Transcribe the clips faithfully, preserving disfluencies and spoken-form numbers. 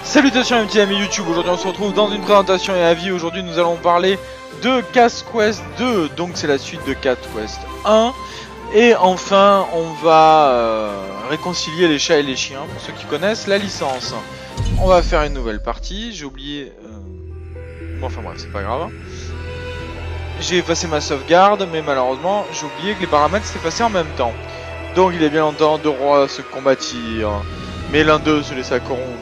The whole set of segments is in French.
Salutations à mes petits amis YouTube, aujourd'hui on se retrouve dans une présentation et avis. Aujourd'hui nous allons parler de Cast Quest deux, donc c'est la suite de Cast Quest un. Et enfin on va euh, réconcilier les chats et les chiens, pour ceux qui connaissent la licence. On va faire une nouvelle partie, j'ai oublié... Euh... Bon, enfin bref, c'est pas grave. J'ai effacé ma sauvegarde, mais malheureusement j'ai oublié que les paramètres s'étaient passés en même temps. Donc il est bien longtemps deux rois se combattirent, mais l'un d'eux se laissa corrompre.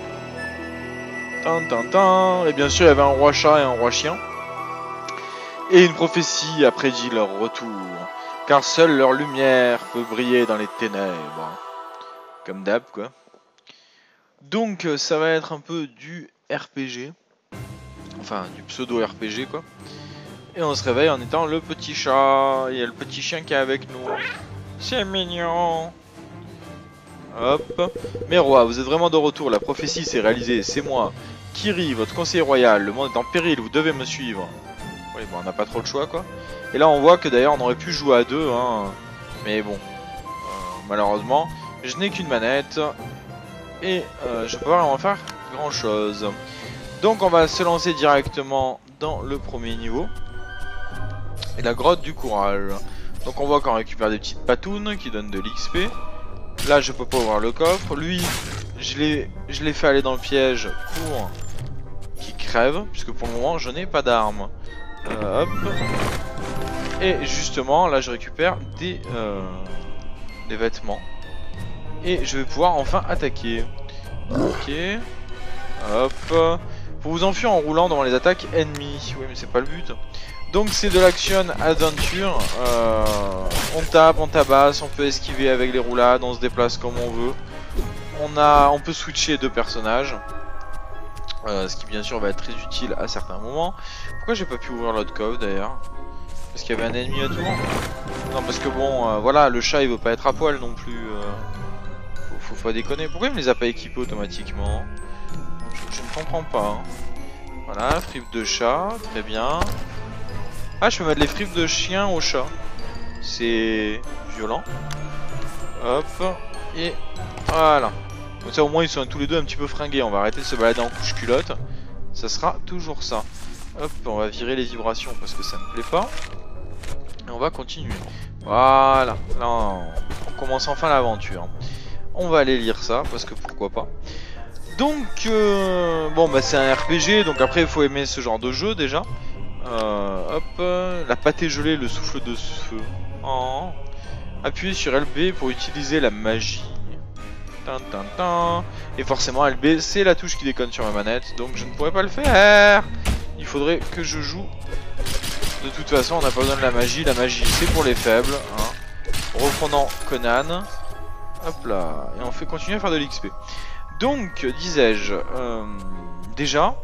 Et bien sûr il y avait un roi chat et un roi chien. Et une prophétie a prédit leur retour, car seule leur lumière peut briller dans les ténèbres. Comme d'hab quoi. Donc ça va être un peu du R P G. Enfin du pseudo R P G quoi. Et on se réveille en étant le petit chat. Il y a le petit chien qui est avec nous. C'est mignon. Hop. Mes rois, vous êtes vraiment de retour, la prophétie s'est réalisée, c'est moi. Kiri, votre conseiller royal, le monde est en péril, vous devez me suivre. Oui, bon, on n'a pas trop le choix, quoi. Et là, on voit que d'ailleurs, on aurait pu jouer à deux, hein. Mais bon, euh, malheureusement, je n'ai qu'une manette. Et euh, je peux pas vraiment faire grand-chose. Donc, on va se lancer directement dans le premier niveau. Et la grotte du courage. Donc, on voit qu'on récupère des petites patounes qui donnent de l'X P. Là, je peux pas ouvrir le coffre. Lui, je l'ai je l'ai fait aller dans le piège pour qu'il crève, puisque pour le moment, je n'ai pas d'armes. Euh, hop. Et justement, là, je récupère des, euh, des vêtements. Et je vais pouvoir enfin attaquer. Ok. Hop. Faut vous enfuir en roulant devant les attaques ennemies. Oui, mais c'est pas le but. Donc c'est de l'action adventure, euh, on tape, on tabasse, on peut esquiver avec les roulades, on se déplace comme on veut. On, a, on peut switcher deux personnages, euh, ce qui bien sûr va être très utile à certains moments. Pourquoi j'ai pas pu ouvrir l'autre coffre d'ailleurs? Parce qu'il y avait un ennemi autour? Non, parce que bon, euh, voilà, le chat il veut pas être à poil non plus, euh, faut, faut pas déconner. Pourquoi il me les a pas équipés automatiquement? je, je ne comprends pas. Hein. Voilà, fripe de chat, très bien. Ah, je peux mettre les frites de chien au chat. C'est violent. Hop. Et voilà. Comme ça au moins ils sont tous les deux un petit peu fringués. On va arrêter de se balader en couche culotte. Ça sera toujours ça. Hop, on va virer les vibrations parce que ça ne plaît pas. Et on va continuer. Voilà. Là on, on commence enfin l'aventure. On va aller lire ça parce que pourquoi pas. Donc euh, bon bah c'est un R P G. Donc après il faut aimer ce genre de jeu déjà. Euh, hop, euh, la pâtée gelée, le souffle de feu. Oh. Appuyez sur L B pour utiliser la magie. Tin, tin, tin. Et forcément L B c'est la touche qui déconne sur ma manette, donc je ne pourrais pas le faire. Il faudrait que je joue. De toute façon on n'a pas besoin de la magie, la magie c'est pour les faibles. Hein. Reprenons Conan. Hop là, et on fait continuer à faire de l'X P. Donc disais-je, euh, déjà...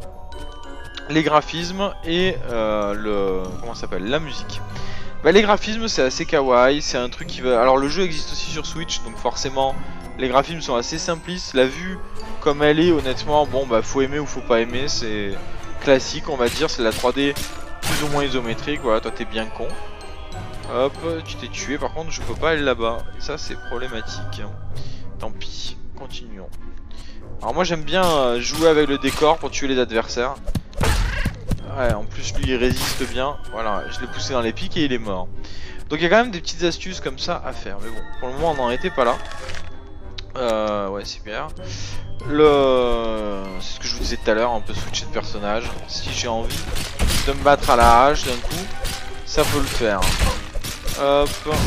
les graphismes et euh, le comment ça s'appelle la musique. Bah, les graphismes c'est assez kawaii, c'est un truc qui va. Alors le jeu existe aussi sur Switch, donc forcément les graphismes sont assez simplistes. La vue comme elle est, honnêtement, bon bah faut aimer ou faut pas aimer, c'est classique on va dire, c'est la trois D plus ou moins isométrique. Voilà, toi t'es bien con. Hop, tu t'es tué. Par contre je peux pas aller là-bas, et ça c'est problématique. Tant pis, continuons. Alors moi j'aime bien jouer avec le décor pour tuer les adversaires. Ouais, en plus lui il résiste bien. Voilà, je l'ai poussé dans les pics et il est mort. Donc il y a quand même des petites astuces comme ça à faire. Mais bon, pour le moment on n'en était pas là. Euh, ouais, super. Le... C'est ce que je vous disais tout à l'heure, on peut switcher de personnage. Si j'ai envie de me battre à la hache d'un coup, ça peut le faire. Hop.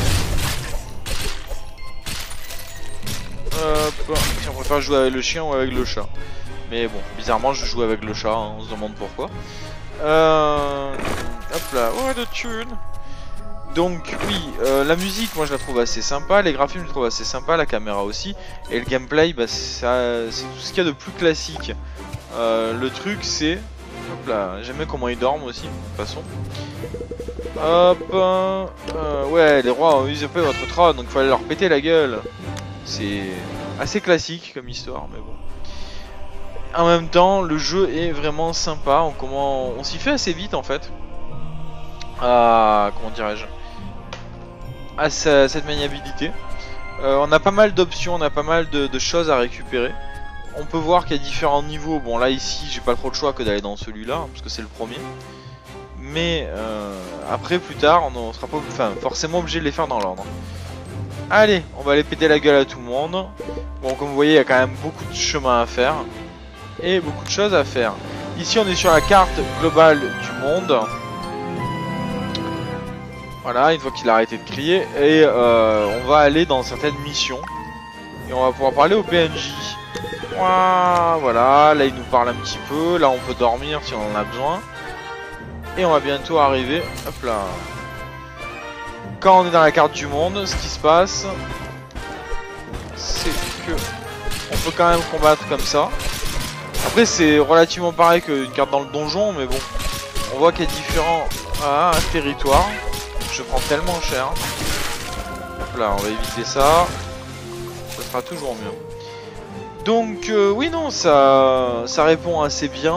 Hop. Si on préfère jouer avec le chien ou avec le chat. Mais bon, bizarrement je joue avec le chat, hein, on se demande pourquoi. Euh... Hop là, oh de thune. Donc oui, euh, la musique moi je la trouve assez sympa, les graphismes je les trouve assez sympa, la caméra aussi. Et le gameplay, bah, c'est tout ce qu'il y a de plus classique. euh, Le truc c'est... Hop là, j'aime comment ils dorment aussi, de toute façon. Hop, euh, ouais, les rois ont usurpé votre trône, donc il fallait leur péter la gueule. C'est assez classique comme histoire, mais bon. En même temps, le jeu est vraiment sympa. On, comment... on s'y fait assez vite en fait. À... Comment dirais-je, à sa... cette maniabilité. Euh, on a pas mal d'options, on a pas mal de, de choses à récupérer. on peut voir qu'il y a différents niveaux. Bon là ici j'ai pas trop le choix que d'aller dans celui-là parce que c'est le premier. Mais euh, après plus tard on sera pas, enfin, forcément obligé de les faire dans l'ordre. Allez, on va aller péter la gueule à tout le monde. Bon, comme vous voyez il y a quand même beaucoup de chemin à faire et beaucoup de choses à faire. Ici on est sur la carte globale du monde. Voilà, une fois qu'il a arrêté de crier, et euh, on va aller dans certaines missions. Et on va pouvoir parler au P N J. Voilà, là il nous parle un petit peu, là on peut dormir si on en a besoin. Et on va bientôt arriver, hop là. Quand on est dans la carte du monde, ce qui se passe, c'est que on peut quand même combattre comme ça. Après c'est relativement pareil qu'une carte dans le donjon, mais bon, on voit qu'il y a différents ah, territoires. Je prends tellement cher. Hop là, on va éviter ça. Ça sera toujours mieux. Donc euh, oui non, ça, ça répond assez bien.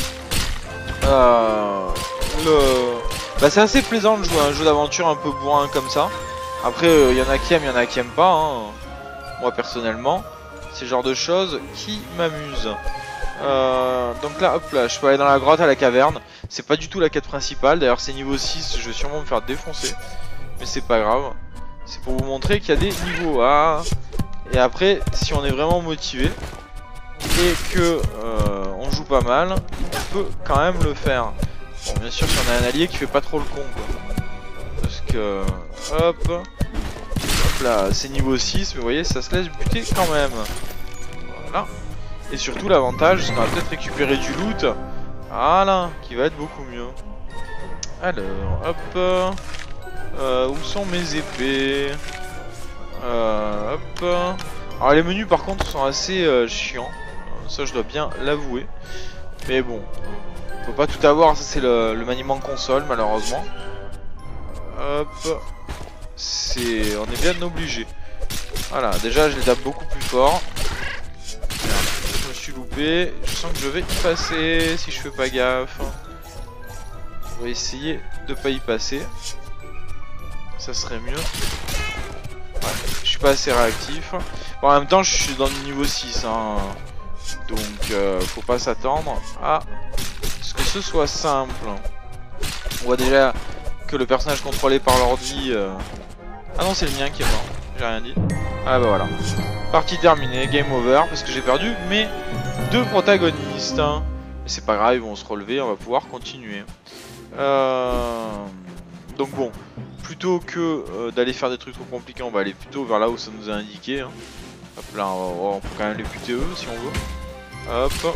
Euh, le... bah, c'est assez plaisant de jouer à un jeu d'aventure un peu bourrin comme ça. Après, il euh, y en a qui aiment, il y en a qui aiment pas. Hein. Moi personnellement, c'est le genre de choses qui m'amusent. Euh, donc là, hop là, je peux aller dans la grotte à la caverne. C'est pas du tout la quête principale. D'ailleurs, c'est niveau six. Je vais sûrement me faire défoncer. Mais c'est pas grave. C'est pour vous montrer qu'il y a des niveaux. Ah. Et après, si on est vraiment motivé et que euh, on joue pas mal, on peut quand même le faire. Bon, bien sûr, si on a un allié qui fait pas trop le con, quoi. Parce que, hop, hop là, c'est niveau six. Mais vous voyez, ça se laisse buter quand même. Voilà. Et surtout l'avantage, c'est qu'on va peut-être récupérer du loot. Voilà, qui va être beaucoup mieux. Alors, hop. Euh, où sont mes épées? euh, Hop. Alors les menus par contre sont assez euh, chiants. Ça je dois bien l'avouer. Mais bon, on peut pas tout avoir, ça c'est le, le maniement console malheureusement. Hop. C'est... on est bien obligé. Voilà, déjà je les tape beaucoup plus fort. Je me suis loupé, je sens que je vais y passer si je fais pas gaffe. On va essayer de pas y passer. Ça serait mieux. Ouais, je suis pas assez réactif. Bon, en même temps je suis dans le niveau six hein. Donc euh, faut pas s'attendre à ce que ce soit simple. On voit déjà que le personnage contrôlé par l'ordi euh... ah non c'est le mien qui est mort. J'ai rien dit. Ah bah voilà. Partie terminée, game over, parce que j'ai perdu mes deux protagonistes. Mais c'est pas grave, ils vont se relever, on va pouvoir continuer. Euh... Donc bon, plutôt que euh, d'aller faire des trucs trop compliqués, on va aller plutôt vers là où ça nous a indiqué. Hein. Hop là, on, va, on peut quand même les buter eux si on veut. Hop.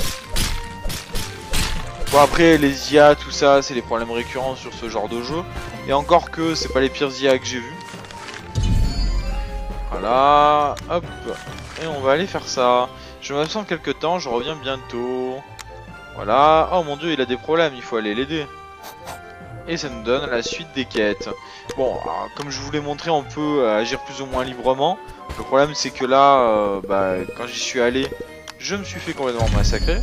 Bon après, les I A, tout ça, c'est les problèmes récurrents sur ce genre de jeu. Et encore que, c'est pas les pires I A que j'ai vus. Voilà, hop, et on va aller faire ça. Je m'absente quelques temps, je reviens bientôt. Voilà, oh mon dieu, il a des problèmes, il faut aller l'aider. Et ça nous donne la suite des quêtes. Bon, alors, comme je vous l'ai montré, on peut euh, agir plus ou moins librement. Le problème c'est que là, euh, bah, quand j'y suis allé, je me suis fait complètement massacrer.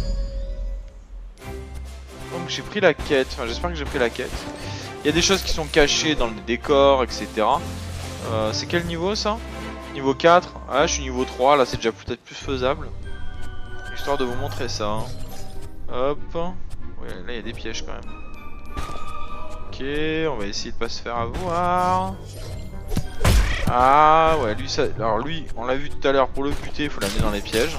Donc j'ai pris la quête, enfin j'espère que j'ai pris la quête. Il y a des choses qui sont cachées dans le décor, et cetera. Euh, c'est quel niveau ça? Niveau quatre, ah je suis niveau trois, là c'est déjà peut-être plus faisable. Histoire de vous montrer ça. Hein. Hop. Ouais, là il y a des pièges quand même. Ok, on va essayer de pas se faire avoir. Ah ouais, lui ça. Alors lui, on l'a vu tout à l'heure, pour le buter, il faut l'amener dans les pièges.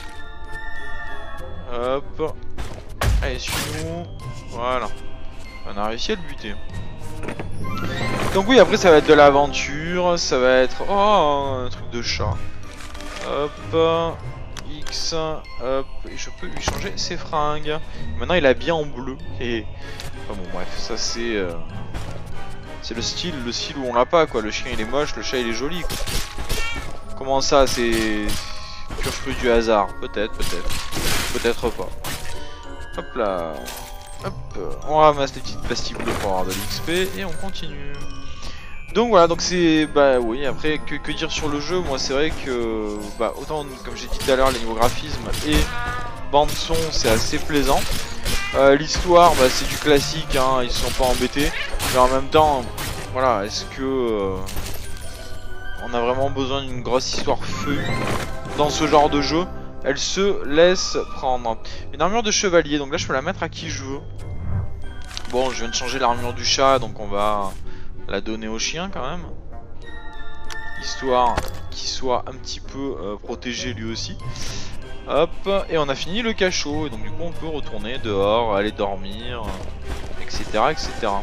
Hop. Allez, suis-nous. Voilà. On a réussi à le buter. Donc oui, après ça va être de l'aventure, ça va être... Oh, un truc de chat. Hop, X, hop, et je peux lui changer ses fringues. Maintenant il a bien en bleu. Et... Enfin bon bref, ça c'est... Euh... C'est le style, le style où on l'a pas quoi. Le chien il est moche, le chat il est joli quoi. Comment ça, c'est... Pur fruit du hasard? Peut-être, peut-être. Peut-être pas. Hop là. Hop, on ramasse les petites pastilles bleues pour avoir de l'X P et on continue. Donc voilà, donc c'est... Bah oui, après, que, que dire sur le jeu? Moi c'est vrai que... Bah autant, comme j'ai dit tout à l'heure, les niveaux graphismes et bande son, c'est assez plaisant. Euh, L'histoire, bah c'est du classique, hein, ils se sont pas embêtés. Mais en même temps, voilà, est-ce que... Euh, on a vraiment besoin d'une grosse histoire feuille dans ce genre de jeu? Elle se laisse prendre. Une armure de chevalier, donc là je peux la mettre à qui je veux. Bon, je viens de changer l'armure du chat, donc on va la donner au chien quand même. Histoire qu'il soit un petit peu euh, protégé lui aussi. Hop, et on a fini le cachot, et donc du coup on peut retourner dehors, aller dormir, et cetera et cetera.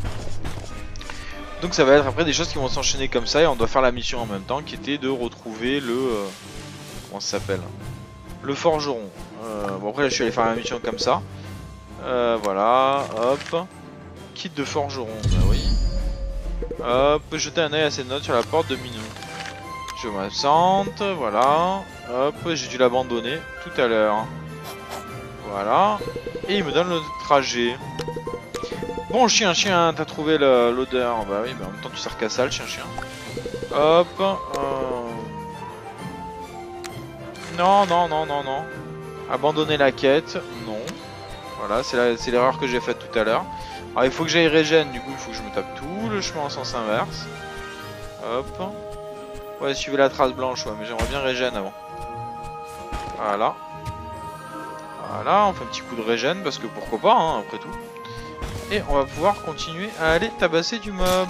Donc ça va être après des choses qui vont s'enchaîner comme ça, et on doit faire la mission en même temps, qui était de retrouver le... Euh, comment ça s'appelle? Le forgeron. Euh, bon après là je suis allé faire la mission comme ça. Euh, voilà, hop. Kit de forgeron, bah oui. Hop, jeter un œil à ces notes sur la porte de Minou. Je m'absente, voilà. Hop, j'ai dû l'abandonner tout à l'heure. Voilà. Et il me donne le trajet. Bon chien, chien, t'as trouvé l'odeur. Bah oui, bah en même temps tu sers qu'à ça le chien, chien. Hop. Euh... Non, non, non, non, non. Abandonner la quête, non. Voilà, c'est l'erreur que j'ai faite tout à l'heure. Alors il faut que j'aille régène, du coup il faut que je me tape tout le chemin en sens inverse. Hop. Ouais, suivez la trace blanche, ouais, mais j'aimerais bien régène avant. Voilà. Voilà, on fait un petit coup de régène parce que pourquoi pas, hein, après tout. Et on va pouvoir continuer à aller tabasser du mob.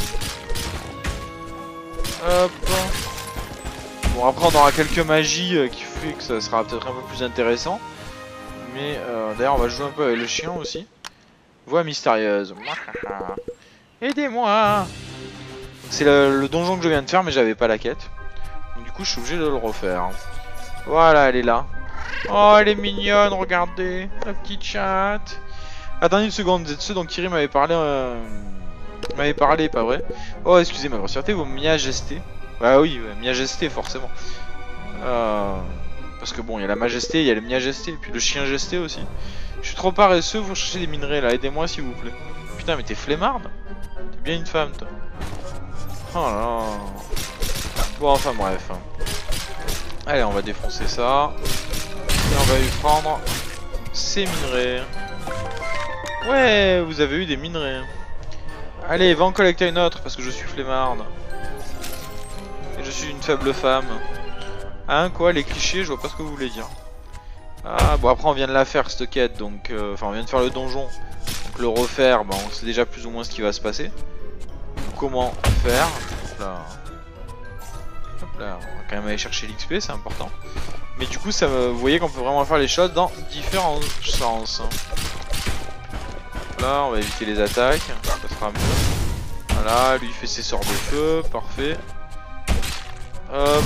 Hop. Bon, après on aura quelques magies euh, qui fait que ça sera peut-être un peu plus intéressant. Mais euh, d'ailleurs on va jouer un peu avec le chien aussi. Voix mystérieuse. Aidez-moi. C'est le, le donjon que je viens de faire mais j'avais pas la quête. Donc, du coup je suis obligé de le refaire. Voilà, elle est là. Oh, elle est mignonne, regardez. La petite chatte. Attendez une seconde, vous êtes ceux dont Kiri m'avait parlé. Euh... m'avait parlé, pas vrai? Oh, excusez ma grossièreté, vos majestés. Bah oui, majesté forcément. Euh... Parce que bon, il y a la majesté, il y a le majesté, et puis le chien gesté aussi. Je suis trop paresseux, vous cherchez des minerais là, aidez-moi s'il vous plaît. Putain, mais t'es flemmarde? T'es bien une femme, toi. Oh là là. Bon, enfin bref. Allez, on va défoncer ça. Et on va lui prendre ces minerais. Ouais, vous avez eu des minerais. Allez, va en collecter une autre, parce que je suis flemmarde. Et je suis une faible femme. Hein, quoi, les clichés, je vois pas ce que vous voulez dire. Ah, bon, après on vient de la faire cette quête, donc... Euh, enfin, on vient de faire le donjon. Donc le refaire, bah, on sait déjà plus ou moins ce qui va se passer. Comment faire. Hop là. Hop là, on va quand même aller chercher l'X P, c'est important. Mais du coup, ça, vous voyez qu'on peut vraiment faire les choses dans différents sens. Là, on va éviter les attaques, ça sera mieux. Voilà, lui il fait ses sorts de feu, parfait. Hop.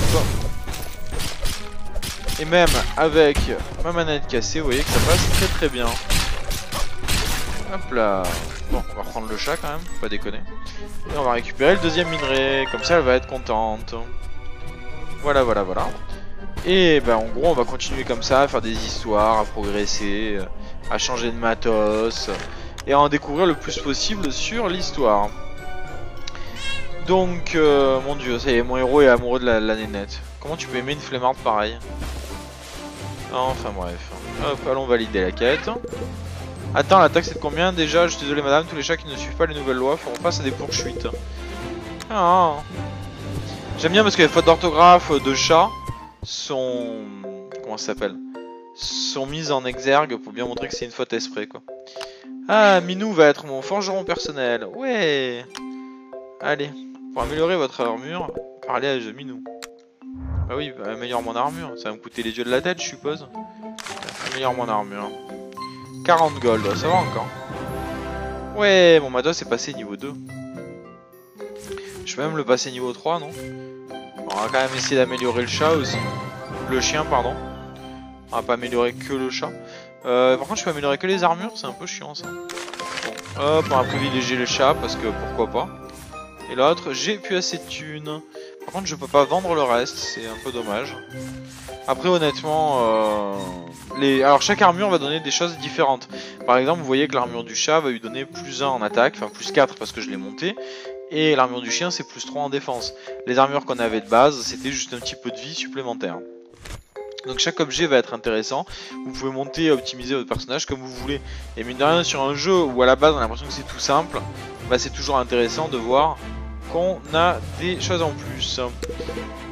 Et même avec ma manette cassée, vous voyez que ça passe très très bien. Hop là. Bon, on va reprendre le chat quand même, faut pas déconner. Et on va récupérer le deuxième minerai, comme ça elle va être contente. Voilà, voilà, voilà. Et ben en gros on va continuer comme ça, à faire des histoires, à progresser, à changer de matos, et à en découvrir le plus possible sur l'histoire. Donc, euh, mon dieu, ça y est, mon héros est amoureux de la, la nénette. Comment tu peux aimer une flemmarde pareille? Enfin bref. Hop, allons valider la quête. Attends, la taxe c'est de combien déjà? Je suis désolé madame, tous les chats qui ne suivent pas les nouvelles lois feront face à des poursuites. Ah. J'aime bien parce que les fautes d'orthographe de chat sont... Comment ça s'appelle? Sont mises en exergue pour bien montrer que c'est une faute esprit quoi. Ah, Minou va être mon forgeron personnel. Ouais. Allez, pour améliorer votre armure, parlez à Minou. Bah oui, bah, améliore mon armure, ça va me coûter les yeux de la tête je suppose. Améliore mon armure. quarante gold, ça va encore. Ouais, mon matos est passé niveau deux. Je peux même le passer niveau trois, non? On va quand même essayer d'améliorer le chat aussi. Le chien, pardon. On va pas améliorer que le chat. Euh, par contre, je peux améliorer que les armures, c'est un peu chiant ça. Bon, hop, on va privilégier le chat parce que pourquoi pas. Et l'autre, j'ai plus assez de thunes. Par contre, je peux pas vendre le reste, c'est un peu dommage. Après, honnêtement, euh, les... alors chaque armure va donner des choses différentes. Par exemple, vous voyez que l'armure du chat va lui donner plus un en attaque, enfin plus quatre parce que je l'ai monté. Et l'armure du chien, c'est plus trois en défense. Les armures qu'on avait de base, c'était juste un petit peu de vie supplémentaire. Donc chaque objet va être intéressant. Vous pouvez monter et optimiser votre personnage comme vous voulez. Et mine de rien, sur un jeu où à la base on a l'impression que c'est tout simple, bah c'est toujours intéressant de voir qu'on a des choses en plus.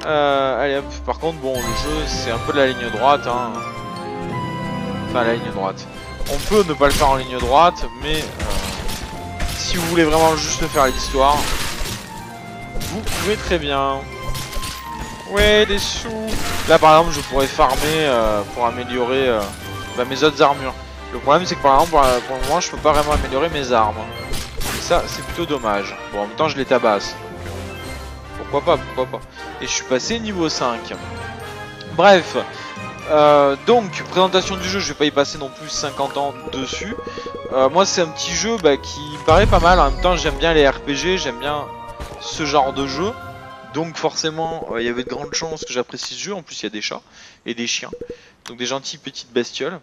Euh, allez hop, par contre, bon, le jeu, c'est un peu de la ligne droite, hein. Enfin, la ligne droite. On peut ne pas le faire en ligne droite, mais euh, si vous voulez vraiment juste faire l'histoire, vous pouvez très bien. Ouais, des sous. Là, par exemple, je pourrais farmer euh, pour améliorer euh, bah, mes autres armures. Le problème, c'est que par exemple, pour, pour le moment, je peux pas vraiment améliorer mes armes. Et ça, c'est plutôt dommage. Bon, en même temps, je les tabasse. Pourquoi pas, pourquoi pas. Et je suis passé niveau cinq. Bref. Euh, donc, présentation du jeu, je vais pas y passer non plus cinquante ans dessus. Euh, moi, c'est un petit jeu bah, qui paraît pas mal. En même temps, j'aime bien les R P G, j'aime bien ce genre de jeu. Donc, forcément, il euh, y avait de grandes chances que j'apprécie ce jeu. En plus, il y a des chats et des chiens. Donc, des gentilles petites bestioles.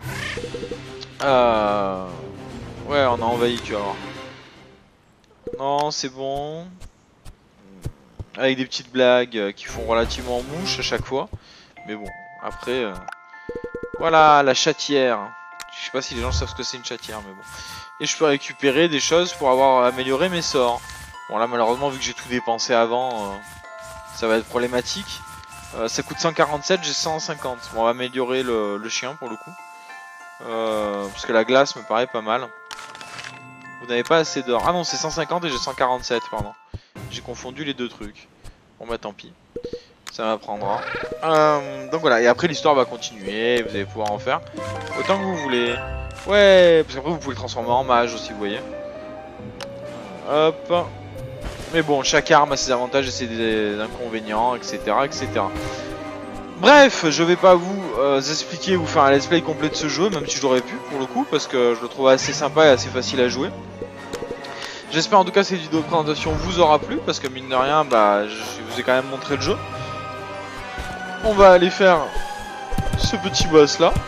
Euh... Ouais, on a envahi, tu vas voir. Non, c'est bon. Avec des petites blagues euh, qui font relativement mouche à chaque fois. Mais bon, après... Euh... Voilà, la chatière. Je sais pas si les gens savent ce que c'est une chatière, mais bon. Et je peux récupérer des choses pour avoir amélioré mes sorts. Bon là, malheureusement, vu que j'ai tout dépensé avant, euh, ça va être problématique. Euh, ça coûte cent quarante-sept, j'ai cent cinquante. Bon, on va améliorer le, le chien pour le coup. Euh, parce que la glace me paraît pas mal. Vous n'avez pas assez d'or. Ah non, c'est cent cinquante et j'ai cent quarante-sept, pardon. J'ai confondu les deux trucs. Bon bah tant pis. Ça m'apprendra. Euh, donc voilà, et après l'histoire va continuer, vous allez pouvoir en faire autant que vous voulez. Ouais, parce qu'après vous pouvez le transformer en mage aussi, vous voyez. Hop. Mais bon, chaque arme a ses avantages et ses inconvénients, et cetera, et cetera. Bref, je vais pas vous euh, expliquer, vous faire un let's play complet de ce jeu, même si j'aurais pu pour le coup, parce que je le trouve assez sympa et assez facile à jouer. J'espère en tout cas que cette vidéo de présentation vous aura plu, parce que mine de rien, bah, je vous ai quand même montré le jeu. On va aller faire ce petit boss là.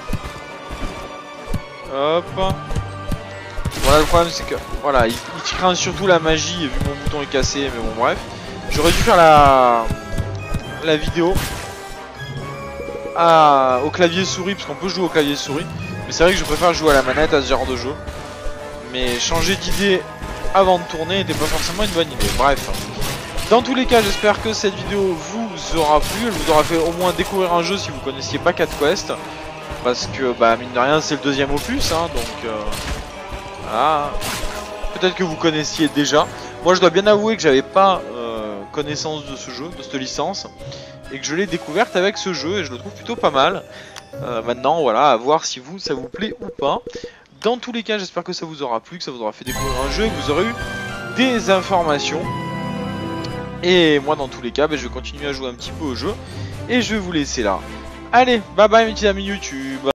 Hop. Voilà, le problème c'est que voilà, il, il craint surtout la magie, vu mon bouton est cassé, mais bon bref. J'aurais dû faire la la vidéo à, au clavier souris, parce qu'on peut jouer au clavier souris. Mais c'est vrai que je préfère jouer à la manette à ce genre de jeu. Mais changer d'idée avant de tourner n'était pas forcément une bonne idée. Bref. Dans tous les cas, j'espère que cette vidéo vous aura plu. Elle vous aura fait au moins découvrir un jeu si vous connaissiez pas Cat Quest. Parce que, bah, mine de rien, c'est le deuxième opus, hein, donc... Euh, voilà. Peut-être que vous connaissiez déjà. Moi, je dois bien avouer que j'avais pas euh, connaissance de ce jeu, de cette licence. Et que je l'ai découverte avec ce jeu, et je le trouve plutôt pas mal. Euh, maintenant, voilà, à voir si vous, ça vous plaît ou pas. Dans tous les cas, j'espère que ça vous aura plu, que ça vous aura fait découvrir un jeu, et que vous aurez eu des informations. Et moi dans tous les cas, bah, je vais continuer à jouer un petit peu au jeu. Et je vais vous laisser là. Allez, bye bye mes petits amis YouTube.